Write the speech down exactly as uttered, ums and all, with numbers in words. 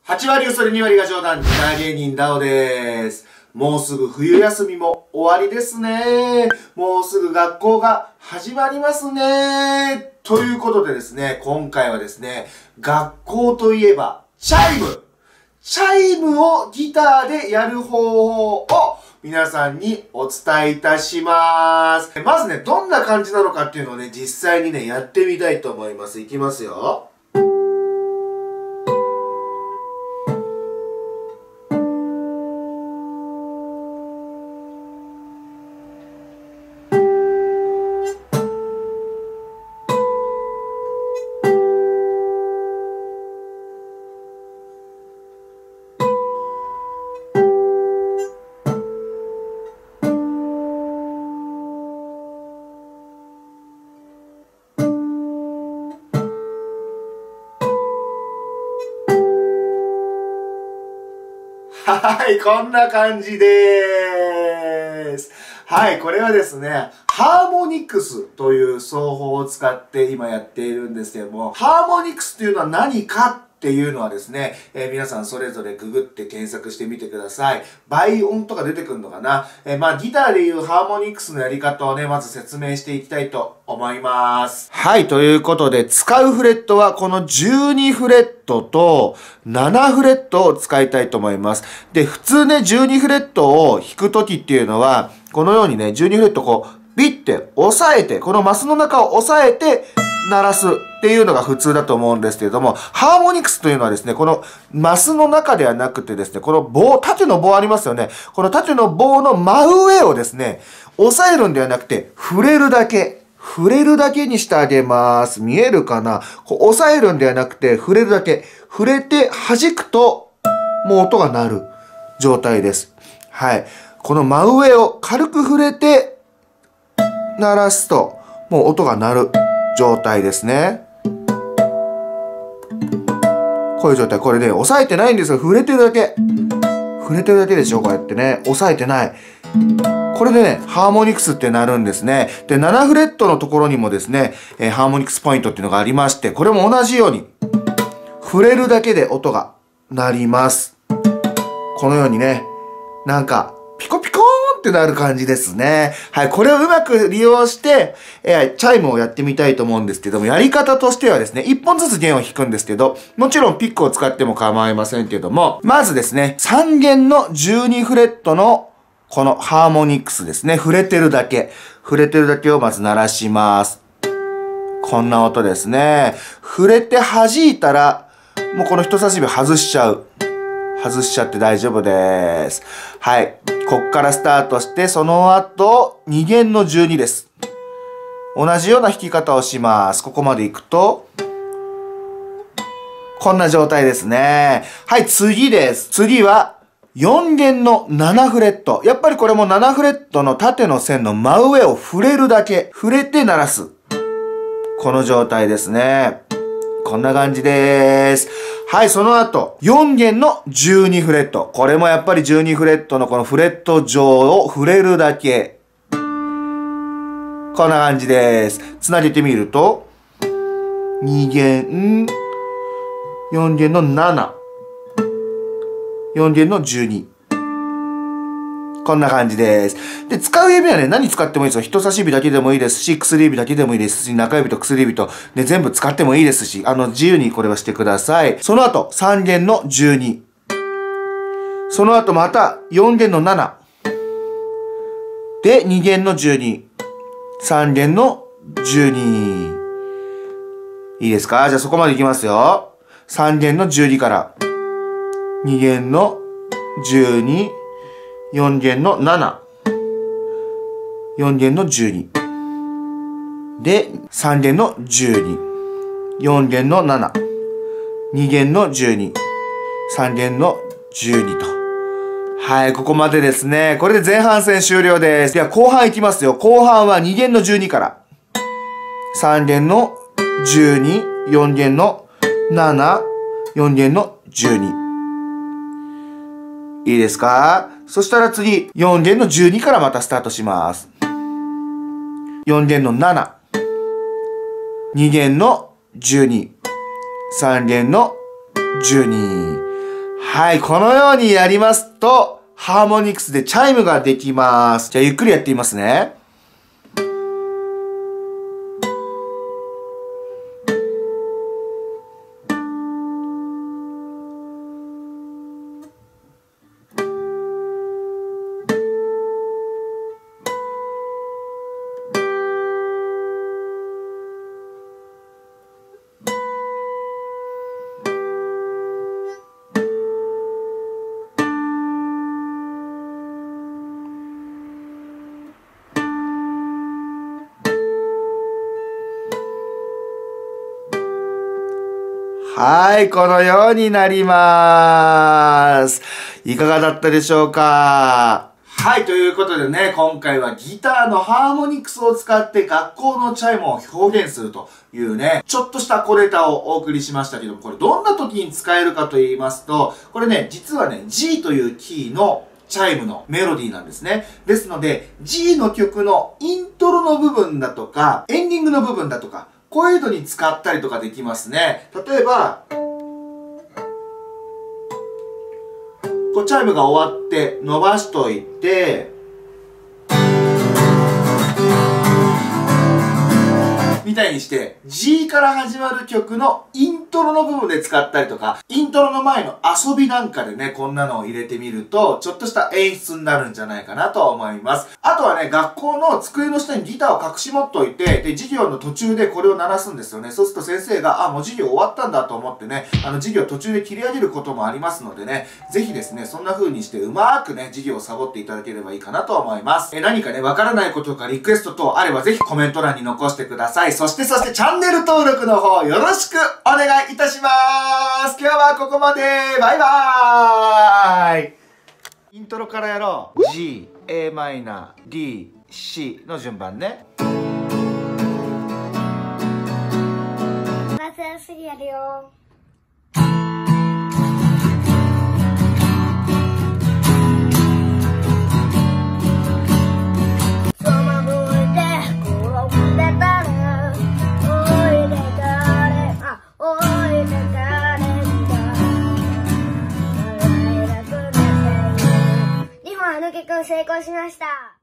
はちわり嘘でにわりが冗談、ギター芸人ダオです。もうすぐ冬休みも終わりですね。もうすぐ学校が始まりますね。ということでですね、今回はですね、学校といえば、チャイムチャイムをギターでやる方法を皆さんにお伝えいたします。まずね、どんな感じなのかっていうのをね、実際にね、やってみたいと思います。いきますよ。はい、こんな感じでーす。はい、これはですね、ハーモニクスという奏法を使って今やっているんですけども、ハーモニクスというのは何かっていうのはですね、えー、皆さんそれぞれググって検索してみてください。倍音とか出てくるのかな、えー、まあギターでいうハーモニクスのやり方をね、まず説明していきたいと思います。はい、ということで使うフレットはこのじゅうにフレットとななフレットを使いたいと思います。で、普通ね、じゅうにフレットを弾くときっていうのは、このようにね、じゅうにフレットこう、ビッて押さえて、このマスの中を押さえて鳴らすっていうのが普通だと思うんですけれども、ハーモニクスというのはですね、このマスの中ではなくてですね、この棒、縦の棒ありますよね。この縦の棒の真上をですね、押さえるんではなくて、触れるだけ。触れるだけにしてあげます。見えるかな？こう押さえるんではなくて、触れるだけ。触れて弾くと、もう音が鳴る状態です。はい。この真上を軽く触れて、鳴らすと、もう音が鳴る状態ですね。こういう状態。これね、押さえてないんですよ。触れてるだけ。触れてるだけでしょ、こうやってね。押さえてない。これでね、ハーモニクスってなるんですね。で、ななフレットのところにもですね、えー、ハーモニクスポイントっていうのがありまして、これも同じように、触れるだけで音が鳴ります。このようにね、なんか、ピコピコーンってなる感じですね。はい、これをうまく利用して、えー、チャイムをやってみたいと思うんですけども、やり方としてはですね、いっぽんずつ弦を弾くんですけど、もちろんピックを使っても構いませんけども、まずですね、さん弦のじゅうにフレットのこのハーモニクスですね、触れてるだけ。触れてるだけをまず鳴らします。こんな音ですね。触れて弾いたら、もうこの人差し指外しちゃう。外しちゃって大丈夫です。はい。こっからスタートして、その後、に弦のじゅうにです。同じような弾き方をします。ここまで行くと、こんな状態ですね。はい、次です。次は、よん弦のななフレット。やっぱりこれもななフレットの縦の線の真上を触れるだけ。触れて鳴らす。この状態ですね。こんな感じです。はい、その後、よん弦のじゅうにフレット。これもやっぱりじゅうにフレットのこのフレット上を触れるだけ。こんな感じです。つなげてみると、に弦、よん弦のなな。よん弦のじゅうに。こんな感じです。で、使う指はね、何使ってもいいですよ。人差し指だけでもいいですし、薬指だけでもいいですし、中指と薬指と、ね、全部使ってもいいですし、あの、自由にこれはしてください。その後、さん弦のじゅうに。その後また、よん弦のなな。で、に弦のじゅうに。さん弦のじゅうに。いいですか？じゃあそこまでいきますよ。さん弦のじゅうにから。に弦のじゅうに。よん弦のなな。よん弦のじゅうに。で、さん弦のじゅうに。よん弦のなな。に弦のじゅうに。さん弦のじゅうにと。はい、ここまでですね。これで前半戦終了です。では後半いきますよ。後半はに弦のじゅうにから。さん弦のじゅうに。よん弦のなな。よん弦のじゅうに。いいですか？そしたら次、よん弦のじゅうにからまたスタートします。よん弦のなな。に弦のじゅうに。さん弦のじゅうに。 はい、このようにやりますと、ハーモニクスでチャイムができます。じゃあゆっくりやってみますね。はい、このようになります。いかがだったでしょうか？はい、ということでね、今回はギターのハーモニクスを使って学校のチャイムを表現するというね、ちょっとした小ネタをお送りしましたけど、これどんな時に使えるかと言いますと、これね、実はね、G というキーのチャイムのメロディーなんですね。ですので、G の曲のイントロの部分だとか、エンディングの部分だとか、こういうのに使ったりとかできますね。例えば、こうチャイムが終わって伸ばしといて、みたいにして G から始まる曲のイントロの部分で使ったりとか、イントロの前の遊びなんかでね、こんなのを入れてみると、ちょっとした演出になるんじゃないかなと思います。あとはね、学校の机の下にギターを隠し持っておいて、で、授業の途中でこれを鳴らすんですよね。そうすると先生が、あ、もう授業終わったんだと思ってね、あの、授業途中で切り上げることもありますのでね、ぜひですね、そんな風にしてうまーくね、授業をサボっていただければいいかなと思います。え、何かね、わからないこととかリクエスト等あればぜひコメント欄に残してください。そしてそしてチャンネル登録の方よろしくお願いいたします。今日はここまで。バイバーイ。イントロからやろう。G、A マイナー、D、C の順番ね。 夏休みやるよ。結婚成功しました。